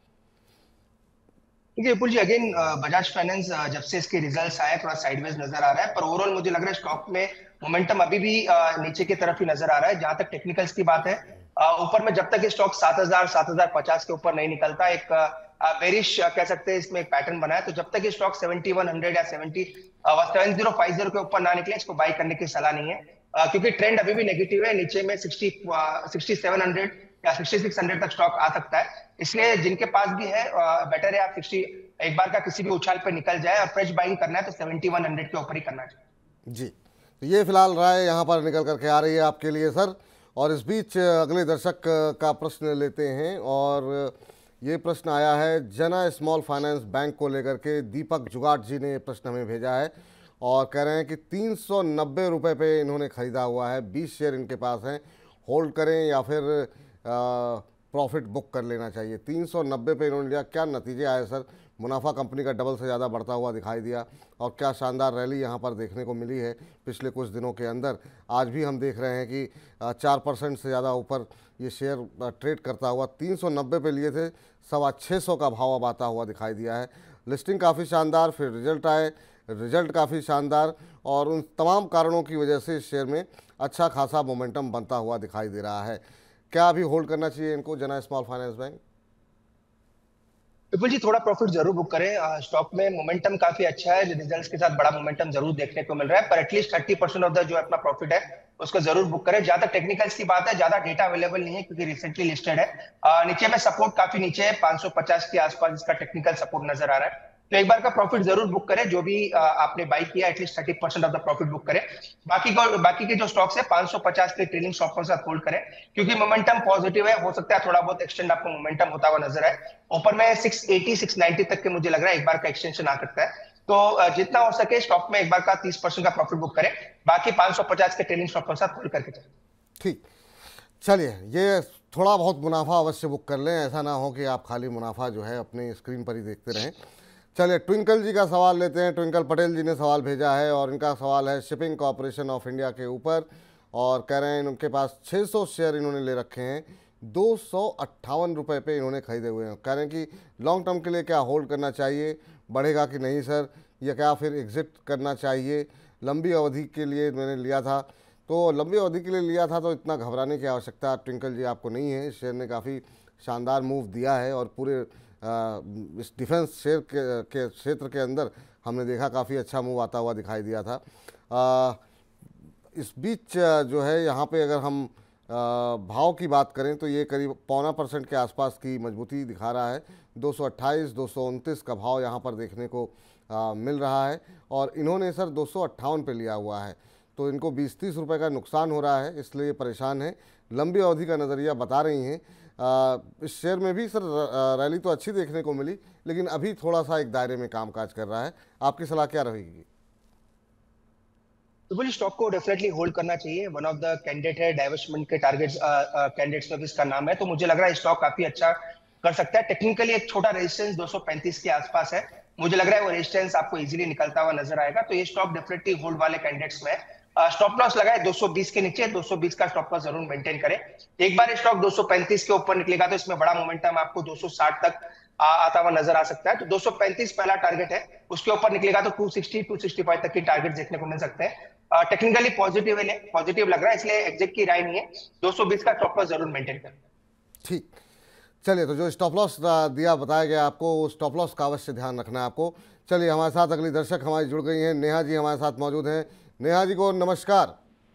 देखिए विपुल जी, अगेन बजाज फाइनेंस जब से इसके रिजल्ट्स आए थोड़ा साइडवेज नजर आ रहा है, पर ओवरऑल मुझे लग रहा है स्टॉक में मोमेंटम अभी भी नीचे की तरफ ही नजर आ रहा है। जहां तक टेक्निकल्स की बात है, ऊपर में जब तक ये स्टॉक 7000, 7050 के ऊपर नहीं निकलता, एक बेरिश कह सकते हैं इसमें एक पैटर्न बना है। तो जब तक ये स्टॉक 7100 या 7050 के ऊपर ना निकले, इसको बाई करने की सलाह नहीं है, क्योंकि ट्रेंड अभी भी नेगेटिव है। नीचे में 6700 या 6600 तक स्टॉक आ सकता है। इसलिए जिनके पास भी है बेटर है आप 60 एक बार का किसी भी उछाल पे निकल जाए, और फ्रेश बाइंग करना है तो 7100 के ऊपर ही करना चाहिए। जी, तो ये फिलहाल राय यहाँ पर निकल करके आ रही है आपके लिए सर। और इस बीच अगले दर्शक का प्रश्न लेते हैं, और ये प्रश्न आया है जना स्मॉल फाइनेंस बैंक को लेकर के। दीपक जुगाट जी ने ये प्रश्न हमें भेजा है और कह रहे हैं कि 390 रुपये पे इन्होंने ख़रीदा हुआ है, 20 शेयर इनके पास हैं, होल्ड करें या फिर प्रॉफिट बुक कर लेना चाहिए। 390 पे इन्होंने लिया। क्या नतीजे आए सर? मुनाफा कंपनी का डबल से ज़्यादा बढ़ता हुआ दिखाई दिया, और क्या शानदार रैली यहाँ पर देखने को मिली है पिछले कुछ दिनों के अंदर। आज भी हम देख रहे हैं कि 4% से ज़्यादा ऊपर ये शेयर ट्रेड करता हुआ 390 पे लिए थे, 625 का भाव अब आता हुआ दिखाई दिया है। लिस्टिंग काफ़ी शानदार, फिर रिजल्ट आए, रिजल्ट काफ़ी शानदार, और उन तमाम कारणों की वजह से इस शेयर में अच्छा खासा मोमेंटम बनता हुआ दिखाई दे रहा है। क्या अभी होल्ड करना चाहिए इनको, Jana small finance bank? Vipul ji, थोड़ा प्रॉफिट जरूर बुक करें। स्टॉक में मोमेंटम काफी अच्छा है, रिजल्ट्स के साथ बड़ा मोमेंटम जरूर देखने को मिल रहा है, पर एटलीस्ट 30% ऑफ द जो अपना प्रॉफिट है उसको जरूर बुक करें। ज्यादा टेक्निकल्स की बात है, ज्यादा डेटा अवेलेबल नहीं है क्योंकि रिसेंटली लिस्टेड है। नीचे में सपोर्ट काफी नीचे है, 550 के आसपास इसका टेक्निकल सपोर्ट नजर आ रहा है। तो एक बार का प्रॉफिट जरूर बुक करें। जो भी आपने बाई किया at least 30% of the profit book करें। बाकी के जो स्टॉक्स है 550 के ट्रेलिंग स्टॉप के साथ होल्ड करें, क्योंकि मोमेंटम पॉजिटिव है। हो सकता है थोड़ा बहुत एक्सटेंड आपको मोमेंटम होता हुआ नजर आए। ऊपर में 680, 690 तक के मुझे लग रहा है एक बार का एक्सटेंशन आ सकता है। तो जितना हो सके स्टॉक में एक बार का 30% का प्रॉफिट बुक करें, बाकी 550 के ट्रेलिंग स्टॉप के साथ होल्ड करके चलें। ठीक, चलिए ये थोड़ा बहुत मुनाफा अवश्य बुक कर लें, ऐसा ना हो कि आप खाली मुनाफा जो है अपनी स्क्रीन पर ही देखते रहें। चलिए ट्विंकल जी का सवाल लेते हैं। ट्विंकल पटेल जी ने सवाल भेजा है और इनका सवाल है शिपिंग कॉरपोरेशन ऑफ इंडिया के ऊपर, और कह रहे हैं उनके पास 600 शेयर इन्होंने ले रखे हैं, 258 रुपये पे इन्होंने खरीदे हुए हैं। कह रहे हैं कि लॉन्ग टर्म के लिए क्या होल्ड करना चाहिए, बढ़ेगा कि नहीं सर, या क्या फिर एग्ज़िट करना चाहिए? लंबी अवधि के लिए मैंने लिया था, तो लंबी अवधि के लिए लिया था तो इतना घबराने की आवश्यकता ट्विंकल जी आपको नहीं है। शेयर ने काफ़ी शानदार मूव दिया है और पूरे इस डिफेंस शेयर के क्षेत्र के अंदर हमने देखा काफ़ी अच्छा मूव आता हुआ दिखाई दिया था। इस बीच जो है यहाँ पे अगर हम भाव की बात करें तो ये करीब 0.25% के आसपास की मजबूती दिखा रहा है। 228, 229 का भाव यहाँ पर देखने को मिल रहा है और इन्होंने सर 258 पे लिया हुआ है, तो इनको 20-30 रुपये का नुकसान हो रहा है, इसलिए परेशान है। लंबी अवधि का नज़रिया बता रही हैं। इस शेयर में भी सर रैली तो अच्छी देखने को मिली, लेकिन अभी थोड़ा सा एक दायरे में कामकाज कर रहा है। आपकी सलाह क्या रहेगी? तो बोलिए स्टॉक को डेफिनेटली होल्ड करना चाहिए। वन ऑफ द कैंडिडेट है डाइवर्समेंट के टारगेट्स कैंडिडेट्स में भी इसका नाम है, तो मुझे लग रहा है स्टॉक काफी अच्छा कर सकता है। टेक्निकली एक छोटा रेजिस्टेंस 235 के आसपास है, मुझे लग रहा है वो रेजिस्टेंस आपको इजीली निकलता हुआ नजर आएगा, तो ये स्टॉक डेफिनेटली होल्ड वाले कैंडिडेट्स में है। स्टॉप लॉस लगाए 220 के नीचे, 220 का स्टॉप लॉस जरूर मेंटेन करें। एक बार स्टॉक 235 के ऊपर निकलेगा तो इसमें बड़ा मोमेंटम आपको 260 तक आता हुआ नजर आ सकता है, तो 235 पहला टारगेट है। उसके ऊपर निकलेगा तो 260, 265 तक की टारगेट देखने को मिल सकते हैं। टेक्निकली पॉजिटिव लग रहा है, इसलिए एग्जिट की राय नहीं है। 220 का स्टॉप लॉस जरूर मेंटेन करें। ठीक, चलिए, तो जो स्टॉप लॉस दिया बताया गया आपको, वो स्टॉप लॉस का अवश्य ध्यान रखना है आपको। चलिए, हमारे साथ अगली दर्शक हमारी जुड़ गई हैं, नेहा जी हमारे साथ मौजूद हैं। नेहा जी को नमस्कार।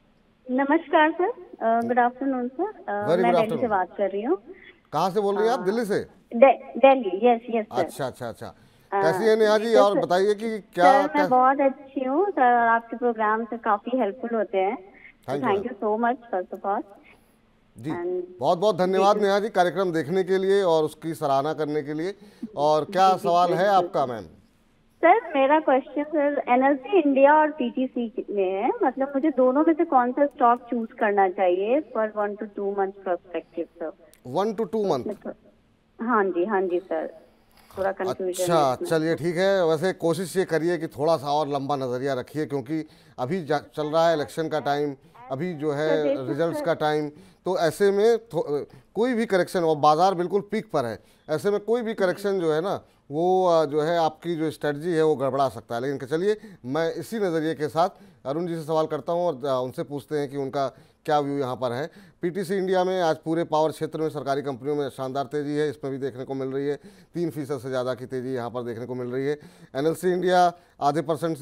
नमस्कार सर, गुड आफ्टरनून सर। मैं दिल्ली से बात कर रही हूँ। कहाँ से बोल रही हैं आप? दिल्ली से? Delhi, yes yes sir. अच्छा। कैसी है नेहा जी, और बताइए कि क्या? सर मैं बहुत अच्छी हूँ सर, और आपके प्रोग्राम से काफी हेल्पफुल होते हैं। Thank you so much first of all जी। बहुत बहुत धन्यवाद नेहा जी कार्यक्रम देखने के लिए और उसकी सराहना करने के लिए। और क्या सवाल है आपका मैम? सर मेरा क्वेश्चन सर एनएलसी इंडिया और पीटीसी में है, मतलब मुझे दोनों में से कौन सा स्टॉक चूज करना चाहिए for 1 to 2 month perspective sir? 1 to 2 month? हाँ जी सर, थोड़ा कंफ्यूजन। अच्छा, चलिए ठीक है। वैसे कोशिश ये करिए कि थोड़ा सा और लंबा नज़रिया रखिए, क्योंकि अभी चल रहा है इलेक्शन का टाइम, अभी जो है रिजल्ट्स का टाइम, तो ऐसे में कोई भी करेक्शन, और बाज़ार बिल्कुल पीक पर है, ऐसे में कोई भी करेक्शन जो है ना, वो जो है आपकी जो स्ट्रेटजी है वो गड़बड़ा सकता है। लेकिन चलिए, मैं इसी नज़रिए के साथ अरुण जी से सवाल करता हूँ और उनसे पूछते हैं कि उनका क्या व्यू यहाँ पर है। पीटीसी इंडिया में आज पूरे पावर क्षेत्र में सरकारी कंपनियों में शानदार तेज़ी है, इसमें भी देखने को मिल रही है। 3% से ज़्यादा की तेज़ी यहाँ पर देखने को मिल रही है। एनएलसी इंडिया आधे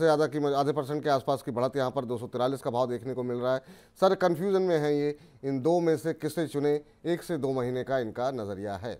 परसेंट के आसपास की बढ़त यहाँ पर 243 का भाव देखने को मिल रहा है। सर कन्फ्यूज़न में है ये, इन दो में से किसे चुने? 1 से 2 महीने का इनका नज़रिया है।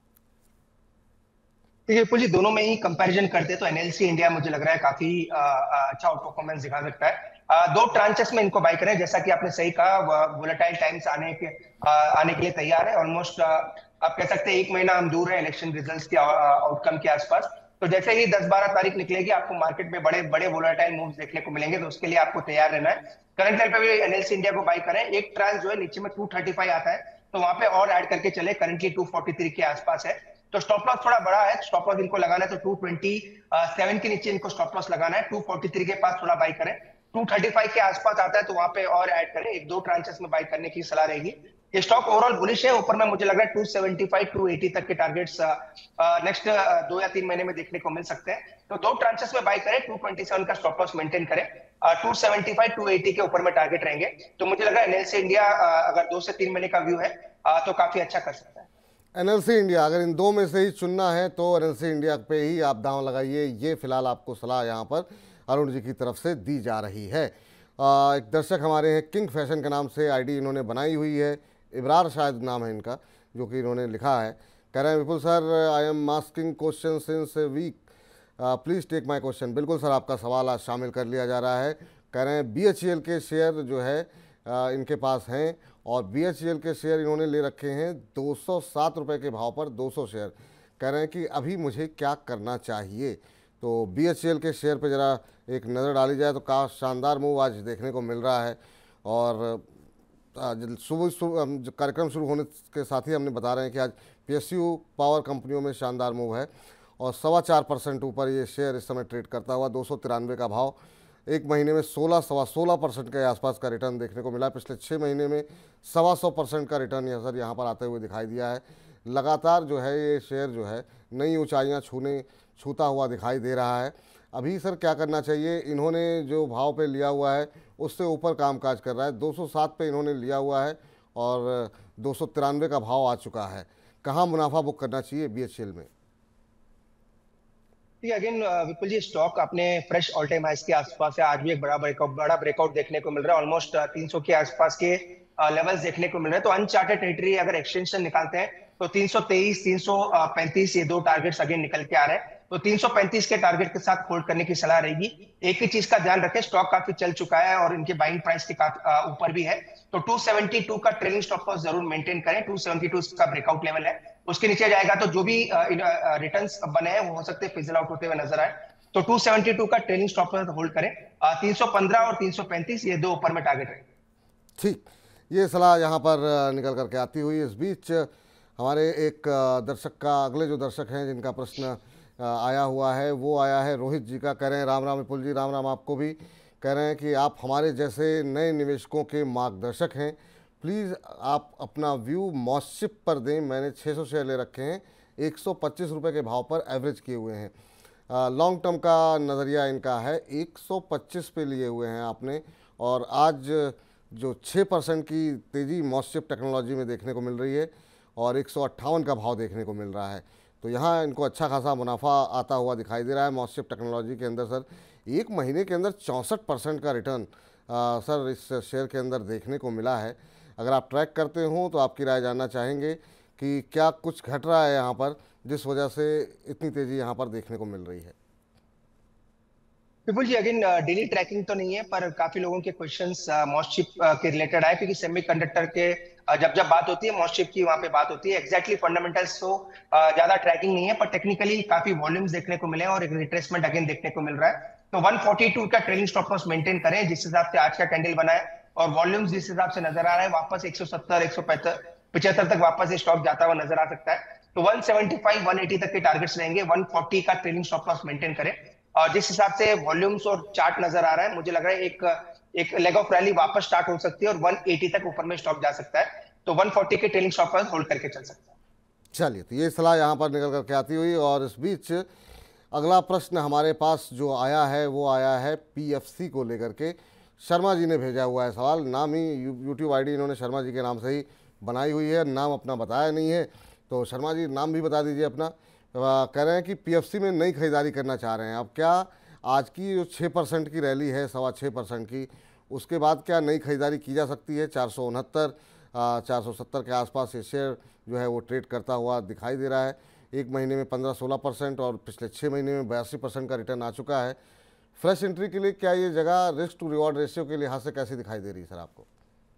देखिए विपुल जी, दोनों में ही कंपैरिजन करते तो एनएलसी इंडिया मुझे लग रहा है काफी अच्छा आउट परफॉर्मेंस दिखा सकता है। 2 ट्रांचेस में इनको बाय करें, जैसा कि आपने सही कहा, वोलेटाइल टाइम्स आने के लिए तैयार है। ऑलमोस्ट आप कह सकते हैं 1 महीना हम दूर है इलेक्शन रिजल्ट्स के आउटकम के आसपास। तो जैसे ही 10-12 तारीख निकलेगी, आपको मार्केट में बड़े बड़े वोलेटाइल मूव्स देखने को मिलेंगे, तो उसके लिए आपको तैयार रहना है। करंट लेवल पे भी एनएलसी इंडिया को बाय करें। एक ट्रांस जो है नीचे में 235 आता है, तो वहां पे और ऐड करके चले। करंटली 243 के आसपास है, तो स्टॉप लॉस थोड़ा बड़ा है। स्टॉप लॉस इनको लगाना है तो 227 के नीचे इनको स्टॉप लॉस लगाना है। 243 के पास थोड़ा बाय करें। 235 के आसपास आता है तो वहां पे और ऐड करें। 1-2 ट्रांचेस में बाय करने की सलाह रहेगी। ये स्टॉक ओवरऑल बुलिश है। ऊपर में मुझे लग रहा है 275, 280 तक के टारगेट्स नेक्स्ट 2 या 3 महीने में देखने को मिल सकते हैं। तो 2 ट्रांचेस में बाय करें। 227 का स्टॉप लॉस मेंटेन करें। 275, 280 के ऊपर में टारगेट रहेंगे। तो मुझे लग रहा है एनएलसी इंडिया अगर 2 से 3 महीने का व्यू है तो काफी अच्छा कर सकता है। एनएलसी इंडिया, अगर इन दो में से ही चुनना है तो एनएलसी इंडिया पे ही आप दांव लगाइए। ये फिलहाल आपको सलाह यहाँ पर अरुण जी की तरफ से दी जा रही है। एक दर्शक हमारे हैं, किंग फैशन के नाम से आईडी इन्होंने बनाई हुई है, इब्रार शायद नाम है इनका, जो कि इन्होंने लिखा है। कह रहे हैं Vipul sir, I am asking question since week, please take my question. बिल्कुल सर, आपका सवाल आज शामिल कर लिया जा रहा है। कह रहे हैं BHEL के शेयर जो है इनके पास हैं, और BHEL के शेयर इन्होंने ले रखे हैं 207 रुपये के भाव पर 200 शेयर। कह रहे हैं कि अभी मुझे क्या करना चाहिए। तो BHEL के शेयर पे ज़रा एक नज़र डाली जाए तो काफ़ी शानदार मूव आज देखने को मिल रहा है। और सुबह कार्यक्रम शुरू होने के साथ ही हमने बता रहे हैं कि आज PSU पावर कंपनियों में शानदार मूव है, और 4.25% ऊपर ये शेयर इस समय ट्रेड करता हुआ 293 का भाव। 1 महीने में 16% के आसपास का रिटर्न देखने को मिला। पिछले 6 महीने में 125% का रिटर्न यह सर यहाँ पर आते हुए दिखाई दिया है। लगातार जो है ये शेयर जो है नई ऊंचाइयाँ छूता हुआ दिखाई दे रहा है। अभी सर क्या करना चाहिए? इन्होंने जो भाव पे लिया हुआ है उससे ऊपर कामकाज कर रहा है, 207 पे इन्होंने लिया हुआ है और 293 का भाव आ चुका है। कहाँ मुनाफा बुक करना चाहिए BHEL में? अगेन विपुल जी, स्टॉक अपने फ्रेश ऑल टाइम हाइस के आसपास है। आज भी एक बड़ा ब्रेकआउट देखने को मिल रहा है। ऑलमोस्ट 300 के आसपास के लेवल्स देखने को मिल रहे हैं। तो अनचार्टेड टेरिटरी अगर एक्सटेंशन निकालते हैं तो 323, 335 ये दो टारगेट्स अगेन निकल के आ रहे हैं। तो 335 के टारगेट के साथ होल्ड करने की सलाह रहेगी। एक ही चीज का ध्यान रखें, स्टॉक काफी चल चुका है और इनके बाइंग प्राइस के ऊपर भी है। तो 272 का ट्रेलिंग स्टॉप लॉस जरूर मेंटेन करें। 272 का ब्रेकआउट लेवल है, उसके नीचे जाएगा तो जो भी रिटर्न्स बने हैं वो हो सकते हैं फिजल आउट होते हुए नजर आए। तो 272 का ट्रेलिंग स्टॉप लॉस होल्ड करें। 315 और 335 ये दो ऊपर में टारगेट है। ठीक, ये सलाह यहाँ पर निकल करके आती हुई। इस बीच हमारे एक दर्शक का, अगले जो दर्शक हैं जिनका प्रश्न आया हुआ है वो आया है रोहित जी का। कह रहे हैं राम राम विपुल जी। राम राम आपको भी। कह रहे हैं कि आप हमारे जैसे नए निवेशकों के मार्गदर्शक हैं, प्लीज़ आप अपना व्यू मॉस्चिप पर दें। मैंने 600 शेयर ले रखे हैं, 125 रुपये के भाव पर एवरेज किए हुए हैं। लॉन्ग टर्म का नज़रिया इनका है, 125 पे लिए हुए हैं आपने। और आज जो 6% की तेज़ी मॉस्चिप टेक्नोलॉजी में देखने को मिल रही है और 158 का भाव देखने को मिल रहा है। तो यहाँ इनको अच्छा खासा मुनाफा आता हुआ दिखाई दे रहा है मॉस्चिप टेक्नोलॉजी के अंदर। सर, एक महीने के अंदर 64% का रिटर्न सर इस शेयर के अंदर देखने को मिला है। अगर आप ट्रैक करते हो तो आपकी राय जानना चाहेंगे कि क्या कुछ घट रहा है यहाँ पर जिस वजह से इतनी तेज़ी यहाँ पर देखने को मिल रही है? Vipul ji, again daily tracking तो नहीं है, पर काफी लोगों के क्वेश्चंस मॉस्चिप के रिलेटेड आए, क्योंकि सेमीकंडक्टर के जब बात होती है मॉस्चिप की, वहां पे बात होती है। एग्जैक्टली फंडामेंटल्स तो ज्यादा ट्रैकिंग नहीं है, पर टेक्निकली काफी वॉल्यूम्स देखने को मिले और एक रिट्रेसमेंट अगेन देखने को मिल रहा है। तो 142 का ट्रेलिंग स्टॉप लॉस मेंटेन करें, जिस हिसाब से आज का कैंडल बना है और वॉल्यूम्स जिस हिसाब से नजर आ रहा है, वापस 170, 175 तक वापस ये स्टॉक जाता हुआ नजर आ सकता है। तो 175, 180 तक के टारगेट्स रहेंगे। 140 का ट्रेलिंग स्टॉप लॉस मेंटेन करें। और जिस हिसाब से वॉल्यूम्स और चार्ट नजर आ रहा है, मुझे लग रहा है एक लेग ऑफ रैली वापस स्टार्ट हो सकती है और 180 तक ऊपर में स्टॉक जा सकता है। तो 140 के ट्रेलिंग स्टॉप लॉस होल्ड करके चल सकता है। चलिए, तो ये सलाह यहाँ पर निकल करके आती हुई। और इस बीच अगला प्रश्न हमारे पास जो आया है वो आया है PFC को लेकर के। शर्मा जी ने भेजा हुआ है सवाल। नाम ही यूट्यूब ID इन्होंने शर्मा जी के नाम से ही बनाई हुई है, नाम अपना बताया नहीं है। तो शर्मा जी नाम भी बता दीजिए अपना। कह रहे हैं कि PFC में नई खरीदारी करना चाह रहे हैं। अब क्या आज की जो 6% की रैली है, 6.25% की, उसके बाद क्या नई खरीदारी की जा सकती है? 469, 470 के आसपास ये शेयर जो है वो ट्रेड करता हुआ दिखाई दे रहा है। एक महीने में 15-16% और पिछले 6 महीने में 82% का रिटर्न आ चुका है। फ्रेश एंट्री के लिए क्या ये जगह रिस्क टू रिवॉर्ड रेशियो के लिहाज से कैसी दिखाई दे रही है सर आपको?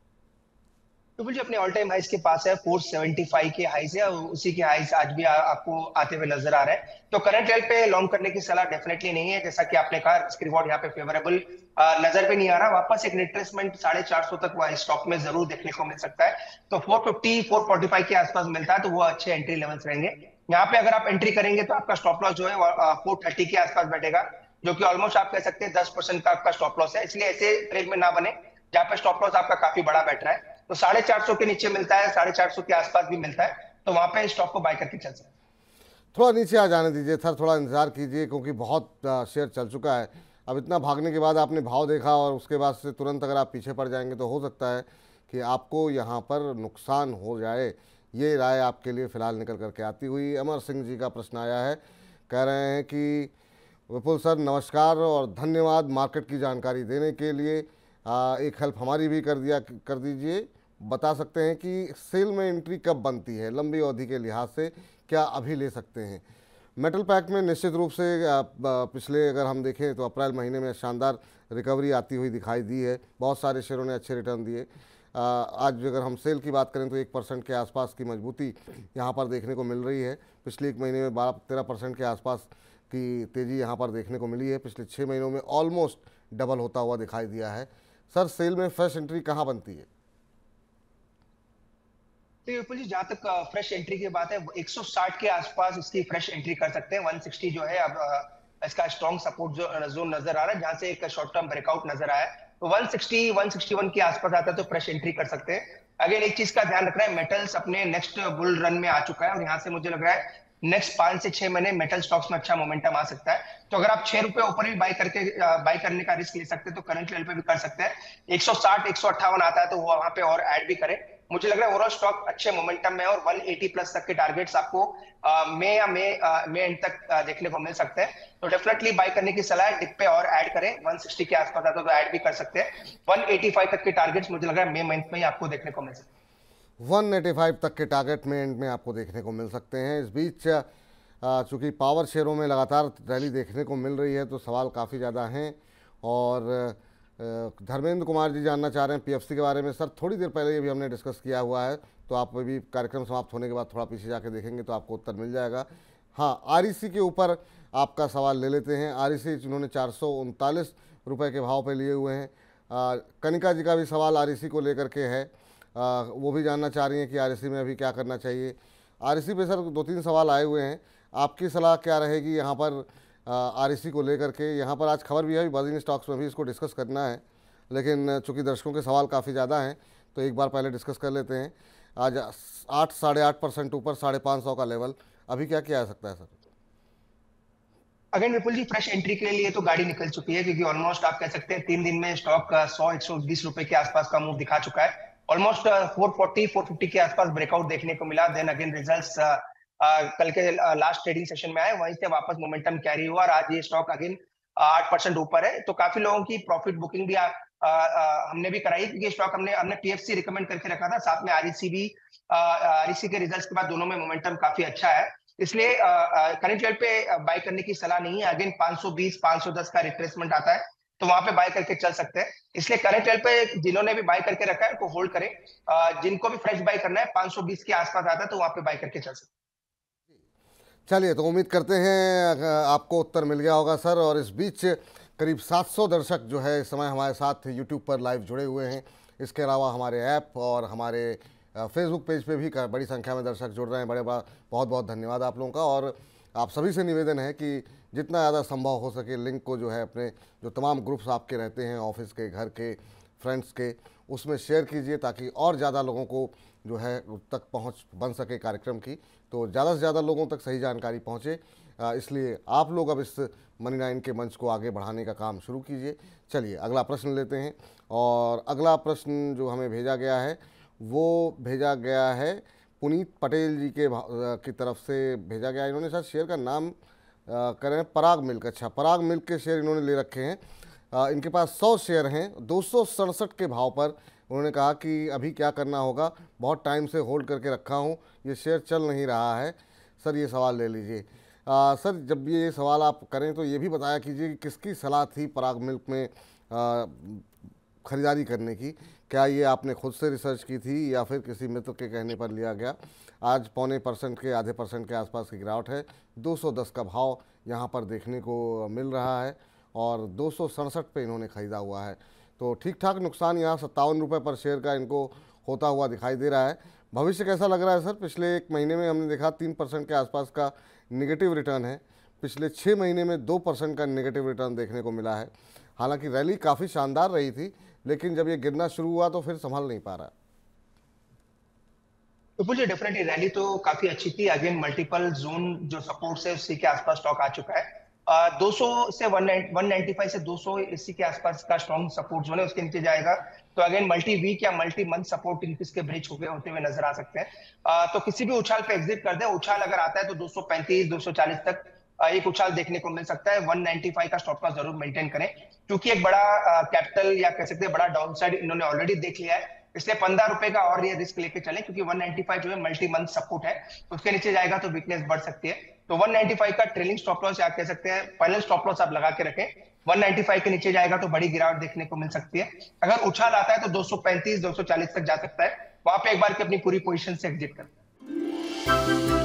तो जी अपने ऑल टाइम हाइस के पास है, 475 के हाइस है, उसी के हाइस आज भी आपको आते हुए नजर आ रहे हैं। तो करंट लेवल पे लॉन्ग करने की सलाह डेफिनेटली नहीं है। जैसा कि आपने कहा, रिस्क रिवॉर्ड यहाँ पे फेवरेबल नजर पे नहीं आ रहा। वापस एक रिट्रेसमेंट 450 तक स्टॉक में जरूर देखने को मिल सकता है। तो 450, 445 के आसपास मिलता है तो वो अच्छे एंट्री लेवल्स रहेंगे। यहाँ पे अगर आप एंट्री करेंगे तो आपका स्टॉप लॉस जो है 430 के आसपास बैठेगा, जो कि ऑलमोस्ट आप कह सकते हैं 10% का आपका स्टॉप लॉस है। इसलिए ऐसे ट्रेड में ना बने जहाँ पे स्टॉप लॉस आपका काफी बड़ा बैठ रहा है। तो 450 के नीचे मिलता है, 450 के आसपास भी मिलता है, तो वहां पे स्टॉक को बाय करके चल सकते हैं। थोड़ा नीचे आ जाने दीजिए सर, थोड़ा इंतजार कीजिए, क्योंकि बहुत शेयर चल चुका है। अब इतना भागने के बाद आपने भाव देखा और उसके बाद से तुरंत अगर आप पीछे पड़ जाएंगे तो हो सकता है कि आपको यहाँ पर नुकसान हो जाए। ये राय आपके लिए फ़िलहाल निकल करके आती हुई। अमर सिंह जी का प्रश्न आया है। कह रहे हैं कि विपुल सर नमस्कार और धन्यवाद मार्केट की जानकारी देने के लिए। एक हेल्प हमारी भी कर दीजिए। बता सकते हैं कि सेल में एंट्री कब बनती है? लंबी अवधि के लिहाज से क्या अभी ले सकते हैं? मेटल पैक में निश्चित रूप से पिछले अगर हम देखें तो अप्रैल महीने में शानदार रिकवरी आती हुई दिखाई दी है। बहुत सारे शेयरों ने अच्छे रिटर्न दिए। आज अगर हम सेल की बात करें तो 1% के आसपास की मजबूती यहाँ पर देखने को मिल रही है। पिछले एक महीने में 12-13% के आसपास की तेज़ी यहाँ पर देखने को मिली है। पिछले 6 महीनों में ऑलमोस्ट डबल होता हुआ दिखाई दिया है। सर, सेल में फ्रेश एंट्री कहाँ बनती है? विपुल जी, जहां तक फ्रेश एंट्री की बात है, 160 के आसपास इसकी फ्रेश एंट्री कर सकते हैं। 160 जो है अब इसका स्ट्रॉन्ग सपोर्ट जोन नजर आ रहा है, जहां से एक शॉर्ट टर्म ब्रेकआउट नजर आया। तो 160, 161 के आसपास आता है तो फ्रेश एंट्री कर सकते हैं। अगेन एक चीज का ध्यान रखना है, मेटल्स अपने नेक्स्ट बुल रन में आ चुका है और यहाँ से मुझे लग रहा है नेक्स्ट 5 से 6 महीने मेटल स्टॉक्स में अच्छा मोमेंटम आ सकता है। तो अगर आप 6 रुपए ऊपर भी बाई करने का रिस्क ले सकते हैं तो करंट लेवल पे भी कर सकते हैं। 160 158 आता है तो वो वहां पे और ऐड भी करें। मुझे लग रहा है ओवरऑल स्टॉक अच्छे मोमेंटम में है और 180 प्लस तक के टारगेट्स आपको मई एंड तक देखने को मिल सकते हैं। तो डेफिनेटली बाय करने की सलाह है। डिप पे और ऐड करें, 160 के आसपास आता तो ऐड भी कर सकते हैं। 185 तक के टारगेट्स मुझे लग रहा है मई मंथ में ही आपको देखने को मिल सकते हैं। 185 तक के टारगेट में एंड में आपको देखने को मिल सकते हैं। इस बीच चूंकि पावर शेयरों में लगातार रैली देखने को मिल रही है तो सवाल काफ़ी ज़्यादा हैं और धर्मेंद्र कुमार जी जानना चाह रहे हैं पीएफसी के बारे में। सर थोड़ी देर पहले ये भी हमने डिस्कस किया हुआ है तो आप भी कार्यक्रम समाप्त होने के बाद थोड़ा पीछे जाके देखेंगे तो आपको उत्तर मिल जाएगा। हाँ, आरईसी के ऊपर आपका सवाल ले लेते हैं। आरईसी उन्होंने 439 रुपये के भाव पे लिए हुए हैं। कनिका जी का भी सवाल आरईसी को लेकर के है, वो भी जानना चाह रही हैं कि आरईसी में अभी क्या करना चाहिए। आरईसी पे सर 2-3 सवाल आए हुए हैं, आपकी सलाह क्या रहेगी यहाँ पर आरईसी को लेकर के? यहाँ पर आज खबर भी है, बजिंग स्टॉक्स में भी इसको डिस्कस करना है, लेकिन चूंकि दर्शकों के सवाल काफ़ी ज़्यादा हैं तो एक बार पहले डिस्कस कर लेते हैं। आज 8-8.5% ऊपर 550 का लेवल, अभी क्या किया जा सकता है sir? Again Vipul ji, fresh entry के लिए तो गाड़ी निकल चुकी है क्योंकि ऑलमोस्ट आप कह सकते हैं 3 दिन में स्टॉक 100-120 रुपए के आसपास का मूव दिखा चुका है। ऑलमोस्ट 440-450 के आसपास ब्रेकआउट देखने को मिला। देन अगेन रिजल्ट्स कल के लास्ट ट्रेडिंग सेशन में आए, वहीं से वापस मोमेंटम कैरी हुआ और आज ये स्टॉक अगेन 8% ऊपर है। तो काफी लोगों की प्रॉफिट बुकिंग भी हमने भी कराई क्योंकि स्टॉक हमने पीएफसी रिकमेंड करके रखा था, साथ में आरईसी भी। आरईसी के रिजल्ट्स के बाद दोनों में मोमेंटम काफी अच्छा है, इसलिए करंट लेवल पे बाय करने की सलाह नहीं है। अगेन 520-510 का रिट्रेसमेंट आता है तो वहां पे बाय करके चल सकते हैं। इसलिए करंट लेवल पे जिन्होंने भी बाय करके रखा है उनको होल्ड करें। जिनको भी फ्रेश बाय करना है 520 के आसपास आता है तो वहां पे बाय करके चल सकते हैं। चलिए, तो उम्मीद करते हैं आपको उत्तर मिल गया होगा सर। और इस बीच करीब 700 दर्शक जो है इस समय हमारे साथ यूट्यूब पर लाइव जुड़े हुए हैं। इसके अलावा हमारे ऐप और हमारे फेसबुक पेज पे भी बड़ी संख्या में दर्शक जुड़ रहे हैं। बहुत बहुत धन्यवाद आप लोगों का। और आप सभी से निवेदन है कि जितना ज़्यादा संभव हो सके लिंक को जो है अपने जो तमाम ग्रुप्स आपके रहते हैं, ऑफिस के, घर के, फ्रेंड्स के, उसमें शेयर कीजिए ताकि और ज़्यादा लोगों को जो है तक पहुंच बन सके कार्यक्रम की, तो ज़्यादा से ज़्यादा लोगों तक सही जानकारी पहुंचे। इसलिए आप लोग अब इस मनी 9 के मंच को आगे बढ़ाने का काम शुरू कीजिए। चलिए अगला प्रश्न लेते हैं और अगला प्रश्न जो हमें भेजा गया है वो भेजा गया है पुनीत पटेल जी की तरफ से भेजा गया। इन्होंने शायद शेयर का नाम करें पराग मिल्क। अच्छा, पराग मिल्क के शेयर इन्होंने ले रखे हैं। इनके पास 100 शेयर हैं 267 के भाव पर। उन्होंने कहा कि अभी क्या करना होगा, बहुत टाइम से होल्ड करके रखा हूं, ये शेयर चल नहीं रहा है। सर ये सवाल ले लीजिए। सर जब ये सवाल आप करें तो ये भी बताया कीजिए कि किसकी सलाह थी पराग मिल्क में ख़रीदारी करने की? क्या ये आपने खुद से रिसर्च की थी या फिर किसी मित्र के कहने पर लिया गया? आज 0.25% के आधे % के आसपास की गिरावट है। 210 का भाव यहाँ पर देखने को मिल रहा है और 267 पे इन्होंने ख़रीदा हुआ है। तो ठीक ठाक नुकसान यहाँ 57 रुपये पर शेयर का इनको होता हुआ दिखाई दे रहा है। भविष्य कैसा लग रहा है सर? पिछले 1 महीने में हमने देखा 3% के आसपास का निगेटिव रिटर्न है। पिछले 6 महीने में 2% का निगेटिव रिटर्न देखने को मिला है। हालांकि रैली काफ़ी शानदार रही थी, लेकिन जब ये गिरना शुरू हुआ तो फिर संभल नहीं पा रहा। तो मुझे डेफिनेटली रैली तो काफी अच्छी थी। अगेन मल्टीपल जोन जो सपोर्ट है उसी के आसपास स्टॉक आ चुका है। 200 से 195 से 200 इसी के आसपास का स्ट्रॉन्ग सपोर्ट जोन है, उसके नीचे जाएगा तो अगेन मल्टी वीक या मल्टी मंथ सपोर्ट इसके ब्रिज होते हुए नजर आ सकते हैं। तो किसी भी उछाल पे एग्जिट कर दे। उछाल अगर आता है तो 235-240 तक एक उछाल देखने को मिल सकता है। 195 का स्टॉप लॉस जरूर मेंटेन करें क्योंकि एक बड़ा कैपिटल या कह सकते हैं बड़ा डाउन साइड इन्होंने ऑलरेडी देख लिया है, इसलिए 15 रुपए का और ये रिस्क लेके चलें क्योंकि 195 जो है मल्टी मंथ सपोर्ट है, उसके नीचे जाएगा तो वीकनेस बढ़ सकती है। तो 195 का ट्रेलिंग स्टॉप लॉस या कह सकते हैं फाइनल स्टॉप लॉस आप लगा के रखें। 195 के नीचे जाएगा तो बड़ी गिरावट देखने को मिल सकती है। अगर उछाल आता है तो 235-240 तक जा सकता है, वहां पे एक बार की अपनी पूरी पोजीशन से एग्जिट कर।